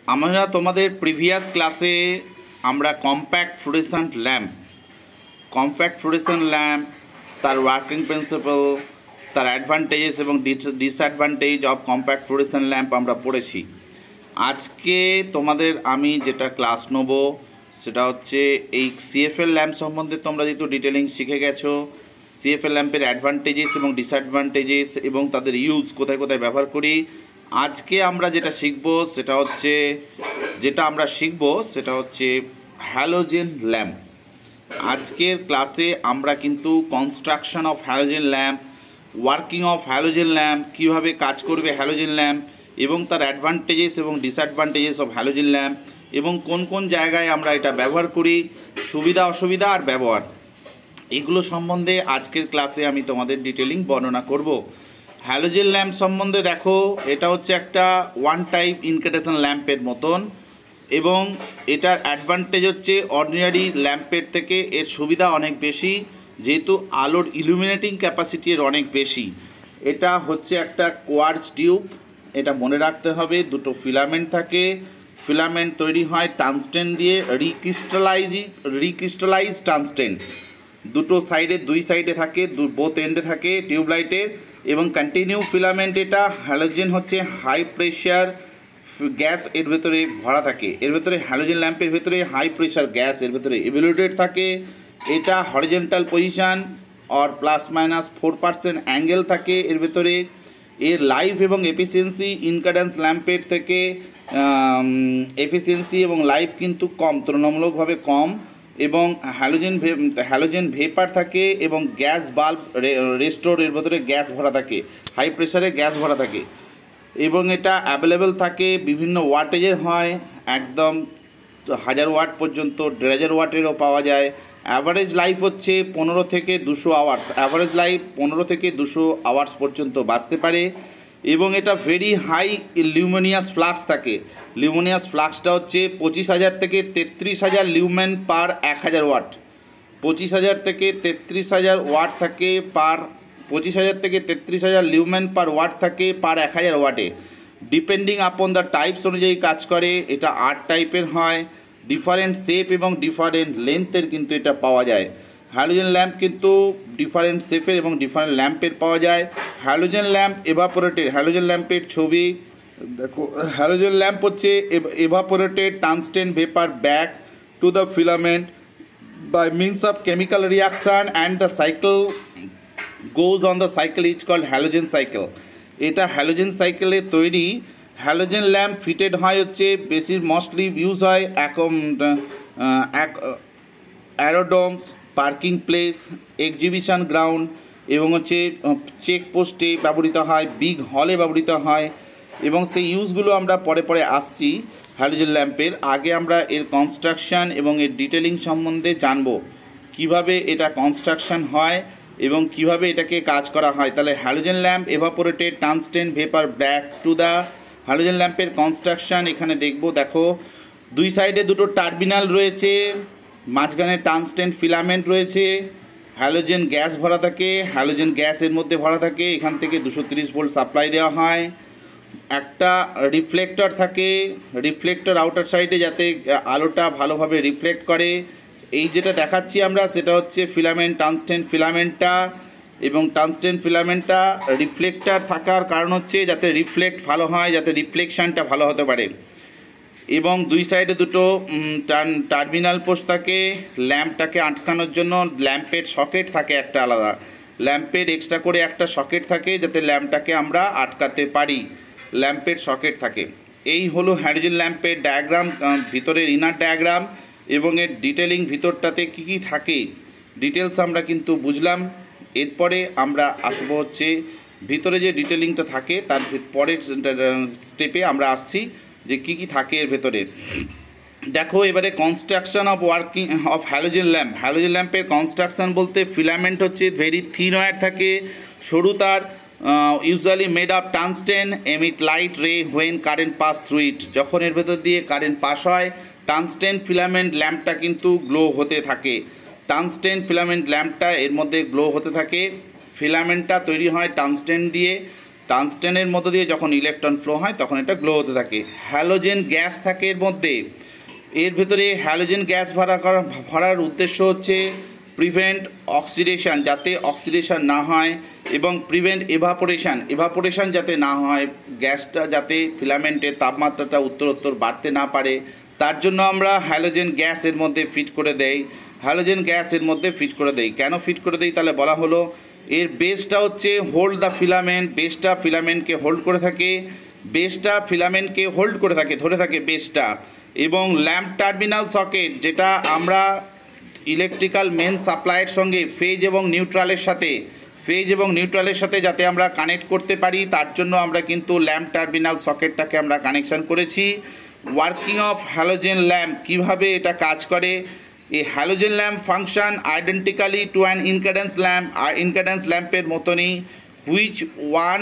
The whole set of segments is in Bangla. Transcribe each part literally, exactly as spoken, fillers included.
আমরা তোমাদের প্রিভিয়াস ক্লাসে আমরা compact fluorescent lamp compact fluorescent lamp তার ওয়ার্কিং প্রিন্সিপাল, তার অ্যাডভান্টেজেস এবং disadvantage of compact fluorescent lamp আমরা পড়েছি। আজকে তোমাদের আমি যেটা ক্লাস নেব সেটা হচ্ছে এই সিএফএল ল্যাম্প সম্বন্ধে। তোমরা যেহেতু ডিটেলিং শিখে গেছো, সিএফএল ল্যাম্পের অ্যাডভান্টেজেস এবং ডিসঅ্যাডভান্টেজেস এবং তাদের ইউজ কোথায় কোথায় ব্যবহার করি, আজকে আমরা যেটা শিখব সেটা হচ্ছে যেটা আমরা শিখব সেটা হচ্ছে হ্যালোজেন ল্যাম্প। আজকের ক্লাসে আমরা কিন্তু construction of halogen lamp, working of halogen lamp, কীভাবে কাজ করবে হ্যালোজেন ল্যাম্প এবং তার অ্যাডভান্টেজেস এবং ডিসঅ্যাডভান্টেজেস অফ হ্যালোজেন ল্যাম্প এবং কোন কোন জায়গায় আমরা এটা ব্যবহার করি, সুবিধা অসুবিধা আর ব্যবহার, এগুলো সম্বন্ধে আজকের ক্লাসে আমি তোমাদের ডিটেলিং বর্ণনা করব। হ্যালোজেন ল্যাম্প সম্বন্ধে দেখো, এটা হচ্ছে একটা ওয়ান টাইপ ইনক্যান্ডেসেন্ট ল্যাম্পের মতন এবং এটার অ্যাডভান্টেজ হচ্ছে অর্ডিনারি ল্যাম্পের থেকে এর সুবিধা অনেক বেশি, যেহেতু আলোর ইলুমিনেটিং ক্যাপাসিটি এর অনেক বেশি। এটা হচ্ছে একটা কোয়ার্টজ টিউব, এটা মনে রাখতে হবে। দুটো ফিলামেন্ট থাকে, ফিলামেন্ট তৈরি হয় টাংস্টেন দিয়ে, রিক্রিস্টালাইজ রিক্রিস্টালাইজ টাংস্টেন। দুটো সাইডে দুই সাইডে থাকে, বোথ এন্ডে থাকে টিউবলাইটের এবং কন্টিনিউ ফিলামেন্ট। এটা হ্যালোজেন হচ্ছে হাই প্রেশার গ্যাস এর ভেতরে ভরা থাকে। এর ভেতরে হ্যালোজেন ল্যাম্পের ভেতরে হাই প্রেশার গ্যাস এর ভেতরে এভ্যালুয়েটেড থাকে। এটা horizontal position or plus minus four percent angle থাকে এর ভেতরে। এর লাইফ এবং এফিসিয়েন্সি ইনক্যান্ডেন্স ল্যাম্পের থেকে এফিসিয়েন্সি এবং লাইফ কিন্তু কম, তুলনামূলকভাবে কম। এবং হ্যালোজেন হ্যালোজেন ভেপার থাকে এবং গ্যাস বাল্ব রেস্টোর এর ভেতরে গ্যাস ভরা থাকে, হাই প্রেশারে গ্যাস ভরা থাকে এবং এটা অ্যাভেলেবেল থাকে, বিভিন্ন ওয়াটেজের হয়, একদম হাজার ওয়াট পর্যন্ত, দেড় হাজার ওয়াটেরও পাওয়া যায়। অ্যাভারেজ লাইফ হচ্ছে পনেরো থেকে দুশো আওয়ার্স, অ্যাভারেজ লাইফ পনেরো থেকে দুশো আওয়ার্স পর্যন্ত বাঁচতে পারে এবং এটা ভেরি হাই লিউমিনিয়াস ফ্লাক্স থাকে। লিউমিনিয়াস ফ্লাক্সটা হচ্ছে পঁচিশ হাজার থেকে তেত্রিশ হাজার লিউমেন পার এক হাজার ওয়াট। পঁচিশ হাজার থেকে তেত্রিশ হাজার ওয়াট থাকে পার পঁচিশ হাজার থেকে তেত্রিশ হাজার লিউমেন পার ওয়াট থাকে পার এক হাজার ওয়াটে। ডিপেন্ডিং আপন দ্য টাইপস অনুযায়ী কাজ করে। এটা আট টাইপের হয়, ডিফারেন্ট শেপ এবং ডিফারেন্ট লেন্থের কিন্তু এটা পাওয়া যায়। হ্যালোজেন ল্যাম্প কিন্তু ডিফারেন্ট শেপের এবং ডিফারেন্ট ল্যাম্পের পাওয়া যায়। হ্যালোজেন ল্যাম্প এভাপোরেটেড, হ্যালোজেন ল্যাম্পের ছবি দেখো। হ্যালোজেন ল্যাম্প হচ্ছে evaporated tungsten vapour back to the filament by means of chemical reaction and the cycle goes on the cycle is called halogen cycle. এটা হ্যালোজেন সাইকেলে তৈরি। হ্যালোজেন ল্যাম্প ফিটেড হয় হচ্ছে বেশি মোস্টলি ইউজ হয় একম aerodromes, parking place, exhibition ground এবং হচ্ছে চেকপোস্টে ব্যবহৃত হয়, বিগ হলে ব্যবহৃত হয় এবং সেই ইউজগুলো আমরা পরে পরে আসছি। হ্যালোজেন ল্যাম্পের আগে আমরা এর কনস্ট্রাকশান এবং এর ডিটেলিং সম্বন্ধে জানব, কিভাবে এটা কনস্ট্রাকশান হয় এবং কিভাবে এটাকে কাজ করা হয়। তাহলে halogen lamp evaporated tungsten vapour back to the halogen ল্যাম্পের কনস্ট্রাকশান এখানে দেখব। দেখো, দুই সাইডে দুটো টার্মিনাল রয়েছে, মাঝখানে টাংস্টেন ফিলামেন্ট রয়েছে, হ্যালোজেন গ্যাস ভরা থাকে, হ্যালোজেন গ্যাস এর মধ্যে ভরা থাকে, এখান থেকে দুশো তিরিশ ভোল্ট সাপ্লাই দেওয়া হয়। একটা রিফ্লেক্টর থাকে, রিফ্লেক্টর আউটার সাইডে যাতে আলোটা ভালোভাবে রিফ্লেক্ট করে। এই যেটা দেখাচ্ছি আমরা সেটা হচ্ছে ফিলামেন্ট, টাংস্টেন ফিলামেন্টটা এবং টাংস্টেন ফিলামেন্টটা রিফ্লেক্টর থাকার কারণ হচ্ছে যাতে রিফ্লেক্ট ভালো হয়, যাতে রিফ্লেকশানটা ভালো হতে পারে। এবং দুই সাইডে দুটো টার্মিনাল পোস্ট থাকে ল্যাম্পটাকে আটকানোর জন্য। ল্যাম্পের সকেট থাকে একটা আলাদা, ল্যাম্পের এক্সট্রা করে একটা সকেট থাকে যাতে ল্যাম্পটাকে আমরা আটকাতে পারি, ল্যাম্পের সকেট থাকে। এই হলো হ্যালোজেন ল্যাম্পের ডায়াগ্রাম, ভিতরের ইনার ডায়াগ্রাম এবং এর ডিটেলিং ভিতরটাতে কী কী থাকে ডিটেলস আমরা কিন্তু বুঝলাম। এরপরে আমরা আসবো হচ্ছে ভিতরে যে ডিটেলিংটা থাকে তার পরের স্টেপে আমরা আসছি যে কী কী থাকে এর ভেতরে। দেখো এবারে construction of working of halogen lamp. Halogen ল্যাম্পের কনস্ট্রাকশান বলতে ফিলামেন্ট হচ্ছে ভেরি থিন ওয়্যার থাকে, সরু তার, usually made of tungsten, emit light ray when current pass through it. যখন এর ভেতর দিয়ে কারেন্ট পাস হয় টাংস্টেন ফিলামেন্ট ল্যাম্পটা কিন্তু গ্লো হতে থাকে। টাংস্টেন ফিলামেন্ট ল্যাম্পটা এর মধ্যে গ্লো হতে থাকে। ফিলামেন্টটা তৈরি হয় টাংস্টেন দিয়ে টাংস্টেনের মধ্য দিয়ে যখন ইলেকট্রন ফ্লো হয় তখন এটা গ্লো হতে থাকে। হ্যালোজেন গ্যাস থাকে এর মধ্যে, এর ভেতরে হ্যালোজেন গ্যাস ভরা করা ভরার উদ্দেশ্য হচ্ছে প্রিভেন্ট অক্সিডেশন, যাতে অক্সিডেশন না হয়, এবং প্রিভেন্ট এভাপোরেশন, এভাপোরেশন যাতে না হয়, গ্যাসটা যাতে ফিলামেন্টের তাপমাত্রাটা উত্তরোত্তর বাড়তে না পারে, তার জন্য আমরা হ্যালোজেন গ্যাস এর মধ্যে ফিট করে দেই। হ্যালোজেন গ্যাস এর মধ্যে ফিট করে দেই কেন ফিট করে দেই তাহলে বলা হলো এর বেসটা হচ্ছে হোল্ড দ্য ফিলামেন্ট, বেসটা ফিলামেন্টকে হোল্ড করে থাকে, বেসটা ফিলামেন্টকে হোল্ড করে থাকে, ধরে থাকে বেসটা। এবং ল্যাম্প টার্মিনাল সকেট, যেটা আমরা ইলেকট্রিক্যাল মেন সাপ্লাইয়ের সঙ্গে ফেজ এবং নিউট্রালের সাথে ফেজ এবং নিউট্রালের সাথে যাতে আমরা কানেক্ট করতে পারি, তার জন্য আমরা কিন্তু ল্যাম্প টার্মিনাল সকেটটাকে আমরা কানেকশান করেছি। ওয়ার্কিং অফ হ্যালোজেন ল্যাম্প, কীভাবে এটা কাজ করে। এই halogen lamp function identically to an incandescent lamp, আর ইনক্যাডেন্স ল্যাম্পের মতনই, which one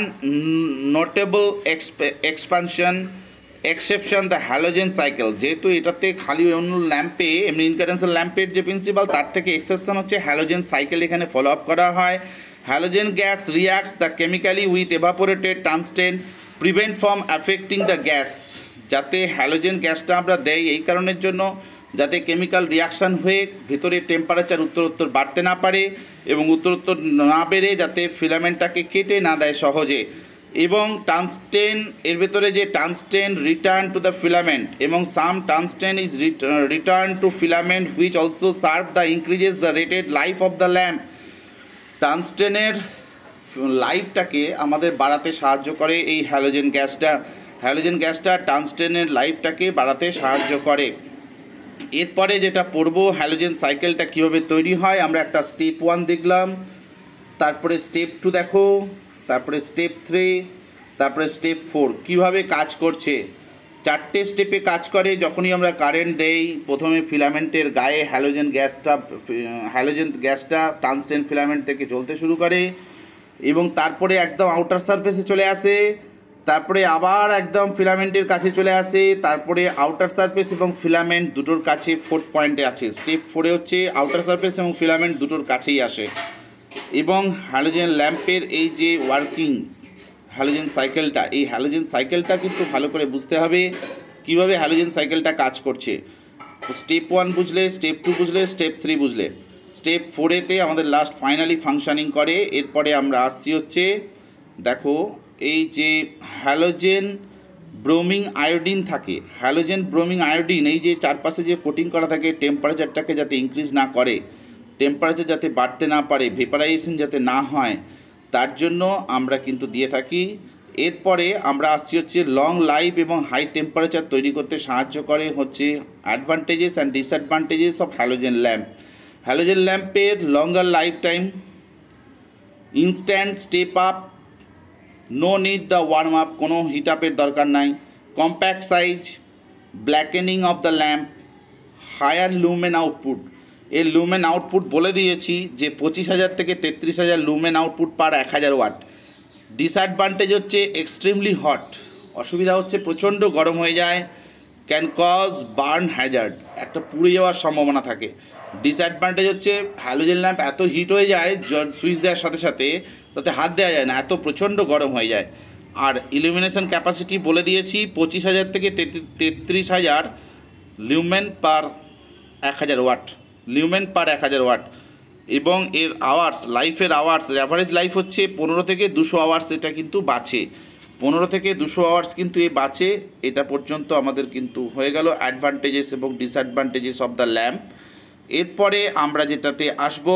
notable expansion exception the halogen cycle, যেহেতু এটাতে খালি অন্য ল্যাম্পে এমনি ইনক্যাডেন্সের ল্যাম্পের যে প্রিন্সিপাল তার থেকে এক্সেপশন হচ্ছে হ্যালোজেন সাইকেল এখানে ফলো আপ করা হয়। Halogen gas reacts the chemically with evaporated tungsten, prevent from affecting the gas, যাতে হ্যালোজেন গ্যাসটা আমরা দেই এই কারণের জন্য যাতে কেমিক্যাল রিয়াকশান হয়ে ভেতরে টেম্পারেচার উত্তরোত্তর বাড়তে না পারে, এবং উত্তরোত্তর না বেড়ে যাতে ফিলামেন্টটাকে কেটে না দেয় সহজে। এবং টাংস্টেন এর ভেতরে যে tungsten return to the filament, এবং some tungsten is return to filament which also serve the increases the rated life of the lamp. টাংস্টেনের লাইফটাকে আমাদের বাড়াতে সাহায্য করে এই হ্যালোজেন গ্যাসটা। হ্যালোজেন গ্যাসটা টাংস্টেনের লাইফটাকে বাড়াতে সাহায্য করে। এরপরে যেটা পড়বো, হ্যালোজেন সাইকেলটা কীভাবে তৈরি হয়। আমরা একটা স্টেপ ওয়ান দেখলাম, তারপরে স্টেপ টু দেখো, তারপরে স্টেপ থ্রি, তারপরে স্টেপ ফোর কীভাবে কাজ করছে। চারটে স্টেপে কাজ করে। যখনই আমরা কারেন্ট দেই, প্রথমে ফিলামেন্টের গায়ে হ্যালোজেন গ্যাসটা হ্যালোজেন গ্যাসটা টাংস্টেন ফিলামেন্ট থেকে চলতে শুরু করে, এবং তারপরে একদম আউটার সারফেসে চলে আসে, তারপরে আবার একদম ফিলামেন্টের কাছে চলে আসে, তারপরে আউটার সারফেস এবং ফিলামেন্ট দুটোর কাছে ফোর্থ পয়েন্টে আছে। স্টেপ ফোরে হচ্ছে আউটার সারফেস এবং ফিলামেন্ট দুটোর কাছেই আসে। এবং হ্যালোজেন ল্যাম্পের এই যে ওয়ার্কিং হ্যালোজেন সাইকেলটা, এই হ্যালোজেন সাইকেলটা কিন্তু ভালো করে বুঝতে হবে কীভাবে হ্যালোজেন সাইকেলটা কাজ করছে। স্টেপ ওয়ান বুঝলে, স্টেপ টু বুঝলে, স্টেপ থ্রি বুঝলে, স্টেপ ফোরেতে আমাদের লাস্ট ফাইনালি ফাংশনিং করে। এরপরে আমরা আসছি হচ্ছে দেখো এই যে হ্যালোজেন ব্রোমিং আয়োডিন থাকে, হ্যালোজেন ব্রোমিং আয়োডিন এই যে চারপাশে যে কোটিং করা থাকে টেম্পারেচারটাকে যাতে ইনক্রিজ না করে, টেম্পারেচার যাতে বাড়তে না পারে, ভেপারাইজেশন যাতে না হয়, তার জন্য আমরা কিন্তু দিয়ে থাকি। এরপরে আমরা আসছি হচ্ছে লং লাইফ এবং হাই টেম্পারেচার তৈরি করতে সাহায্য করে হচ্ছে advantages and disadvantages of halogen lamp. Halogen ল্যাম্পের longer life time, instant step up, no need the warm up, কোনো হিট আপের দরকার নাই, compact size, blackening of the lamp, higher lumen output. এর লুমেন আউটপুট বলে দিয়েছি যে পঁচিশ হাজার থেকে তেত্রিশ হাজার লুমেন আউটপুট পার এক হাজার ওয়াট। ডিসঅ্যাডভান্টেজ হচ্ছে এক্সট্রিমলি হট, অসুবিধা হচ্ছে প্রচণ্ড গরম হয়ে যায়, ক্যান কজ বার্ন হ্যাজার্ড, একটা পুড়ে যাওয়ার সম্ভাবনা থাকে। ডিসঅ্যাডভান্টেজ হচ্ছে হ্যালোজেন ল্যাম্প এত হিট হয়ে যায় সুইচ দেওয়ার সাথে সাথে তাতে হাত দেওয়া যায় না, এত প্রচণ্ড গরম হয়ে যায়। আর ইলুমিনেশন ক্যাপাসিটি বলে দিয়েছি পঁচিশ হাজার থেকে তেত্রিশ হাজার লিউমেন পার এক হাজার ওয়াট, লিউমেন পার এক হাজার ওয়াট। এবং এর আওয়ার্স, লাইফের আওয়ার্স, অ্যাভারেজ লাইফ হচ্ছে পনেরো থেকে দুশো আওয়ার্স, এটা কিন্তু বাঁচে, পনেরো থেকে দুশো আওয়ার্স কিন্তু এ বাঁচে। এটা পর্যন্ত আমাদের কিন্তু হয়ে গেল অ্যাডভান্টেজেস এবং ডিসঅ্যাডভান্টেজেস অফ দ্য ল্যাম্প। এরপরে আমরা যেটাতে আসব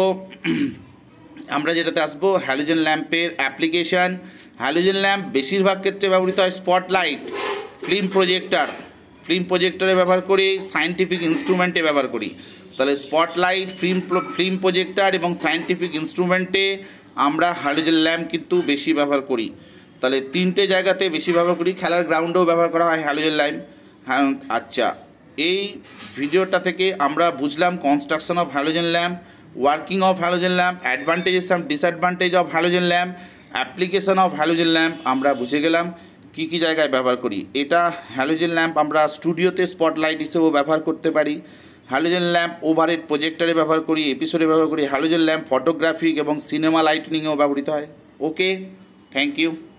আমরা যেটাতে আসবো হ্যালোজেন ল্যাম্পের অ্যাপ্লিকেশান। হ্যালোজেন ল্যাম্প বেশিরভাগ ক্ষেত্রে ব্যবহৃত হয় স্পটলাইট, ফিল্ম প্রজেক্টর, ফিল্ম প্রজেক্টরে ব্যবহার করি, সায়েন্টিফিক ইনস্ট্রুমেন্টে ব্যবহার করি। তাহলে স্পটলাইট, ফিল্ম ফিল্ম প্রজেক্টর এবং সায়েন্টিফিক ইনস্ট্রুমেন্টে আমরা হ্যালোজেন ল্যাম্প কিন্তু বেশি ব্যবহার করি। তাহলে তিনটে জায়গাতে বেশি ব্যবহার করি, খেলার গ্রাউন্ডেও ব্যবহার করা হয় হ্যালোজেন ল্যাম্প। হ্যাঁ, আচ্ছা, এই ভিডিওটা থেকে আমরা বুঝলাম construction of halogen lamp, working of halogen lamp, advantages and disadvantage of halogen lamp, application of halogen lamp আমরা বুঝে গেলাম কী কী জায়গায় ব্যবহার করি। এটা হ্যালোজেন ল্যাম্প আমরা স্টুডিওতে স্পটলাইট হিসেবেও ব্যবহার করতে পারি, হ্যালোজেন ল্যাম্প ওভারহেড প্রজেক্টরে ব্যবহার করি, এপিসোডে ব্যবহার করি, হ্যালোজেন ল্যাম্প ফটোগ্রাফিক এবং সিনেমা লাইটনিংয়েও ব্যবহৃত হয়। Okay, thank you.